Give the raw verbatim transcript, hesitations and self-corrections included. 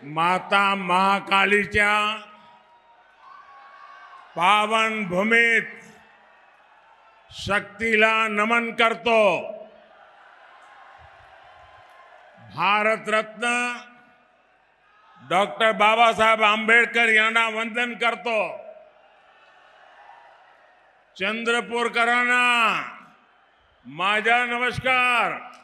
माता महाकालीच्या पावन भूमीत शक्तीला नमन करतो। भारत रत्न डॉक्टर बाबासाहेब आंबेडकर यांना वंदन करतो। चंद्रपूरकरांना माझा नमस्कार।